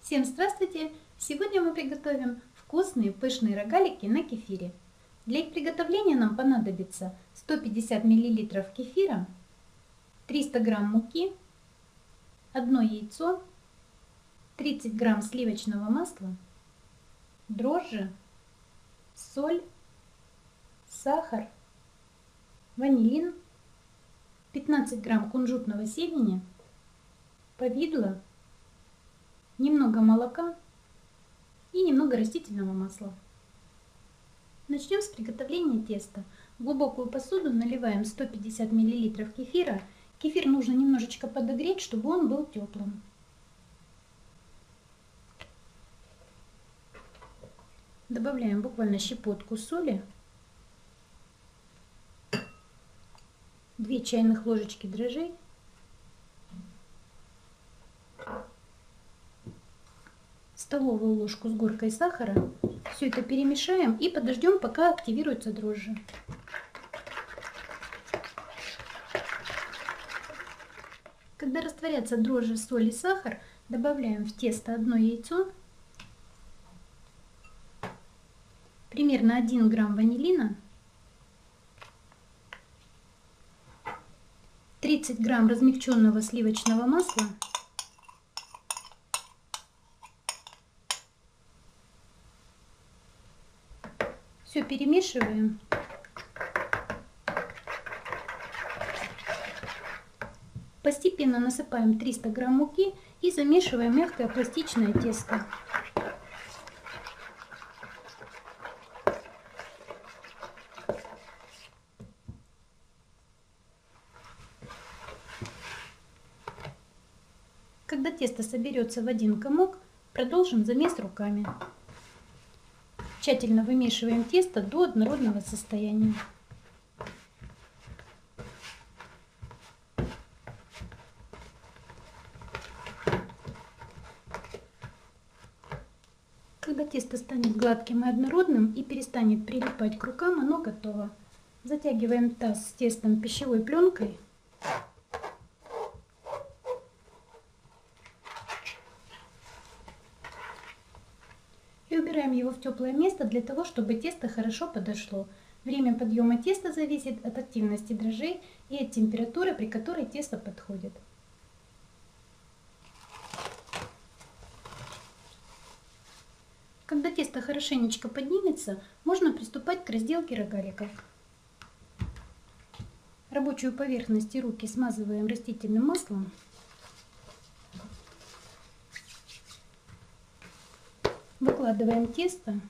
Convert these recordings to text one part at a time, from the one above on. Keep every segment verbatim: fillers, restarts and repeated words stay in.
Всем здравствуйте! Сегодня мы приготовим вкусные пышные рогалики на кефире. Для их приготовления нам понадобится сто пятьдесят миллилитров кефира, триста грамм муки, одно яйцо, тридцать грамм сливочного масла, дрожжи, соль, сахар, ванилин, пятнадцать грамм кунжутного семени, повидло, немного молока и немного растительного масла. Начнем с приготовления теста. В глубокую посуду наливаем сто пятьдесят миллилитров кефира. Кефир нужно немножечко подогреть, чтобы он был теплым. Добавляем буквально щепотку соли, две чайных ложечки дрожжей, столовую ложку с горкой сахара. Все это перемешаем и подождем, пока активируются дрожжи. Когда растворятся дрожжи, соль и сахар, добавляем в тесто одно яйцо, примерно один грамм ванилина, тридцать грамм размягченного сливочного масла, все перемешиваем. Постепенно насыпаем триста грамм муки и замешиваем мягкое пластичное тесто. Когда тесто соберется в один комок, продолжим замес руками. Тщательно вымешиваем тесто до однородного состояния. Когда тесто станет гладким и однородным и перестанет прилипать к рукам, оно готово. Затягиваем таз с тестом пищевой пленкой. И убираем его в теплое место для того, чтобы тесто хорошо подошло. Время подъема теста зависит от активности дрожжей и от температуры, при которой тесто подходит. Когда тесто хорошенечко поднимется, можно приступать к разделке рогаликов. Рабочую поверхность и руки смазываем растительным маслом. Выкладываем тесто.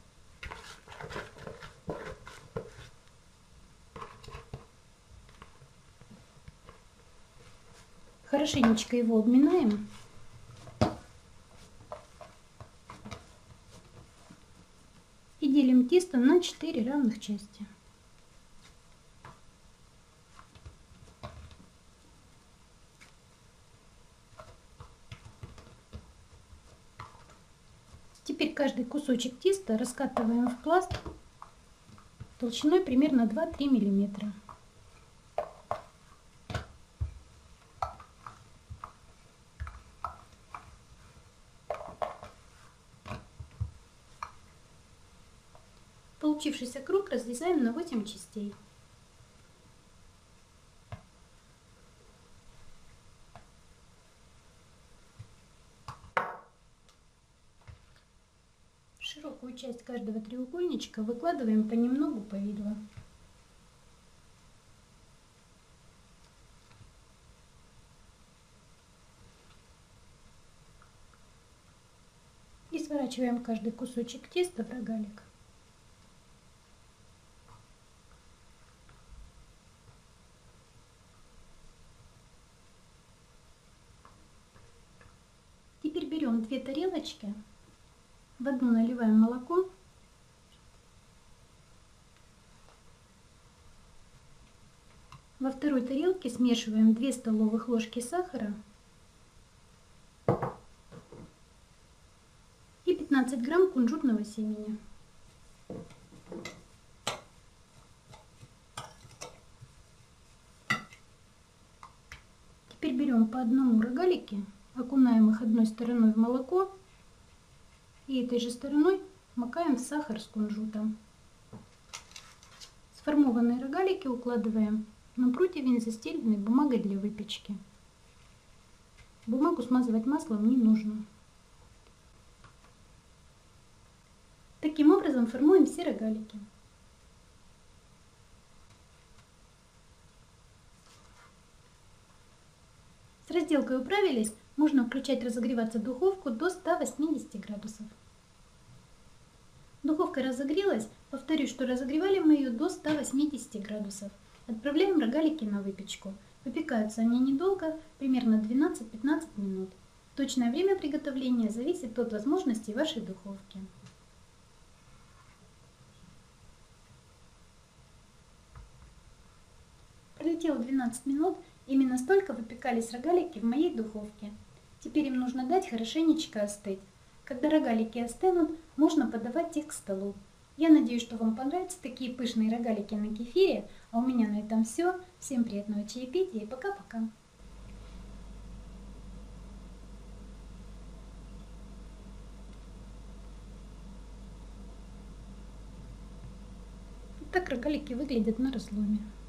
Хорошенечко его обминаем. И делим тесто на четыре равных части. Теперь каждый кусочек теста раскатываем в пласт толщиной примерно два-три миллиметра. Получившийся круг разрезаем на восемь частей. Широкую часть каждого треугольничка выкладываем понемногу повидло. И сворачиваем каждый кусочек теста в рогалик. Теперь берем две тарелочки. В одну наливаем молоко, во второй тарелке смешиваем две столовых ложки сахара и пятнадцать грамм кунжутного семени. Теперь берем по одному рогалике, окунаем их одной стороной в молоко И этой же стороной макаем в сахар с кунжутом. Сформованные рогалики укладываем на противень, застеленный бумагой для выпечки. Бумагу смазывать маслом не нужно. Таким образом формуем все рогалики. С разделкой управились, можно включать разогреваться духовку до ста восьмидесяти градусов. Духовка разогрелась, повторюсь, что разогревали мы ее до ста восьмидесяти градусов. Отправляем рогалики на выпечку. Выпекаются они недолго, примерно двенадцать-пятнадцать минут. Точное время приготовления зависит от возможностей вашей духовки. Пролетело двенадцать минут, именно столько выпекались рогалики в моей духовке. Теперь им нужно дать хорошенечко остыть. Когда рогалики остынут, можно подавать их к столу. Я надеюсь, что вам понравятся такие пышные рогалики на кефире. А у меня на этом все. Всем приятного чаепития и пока-пока. Вот так рогалики выглядят на разломе.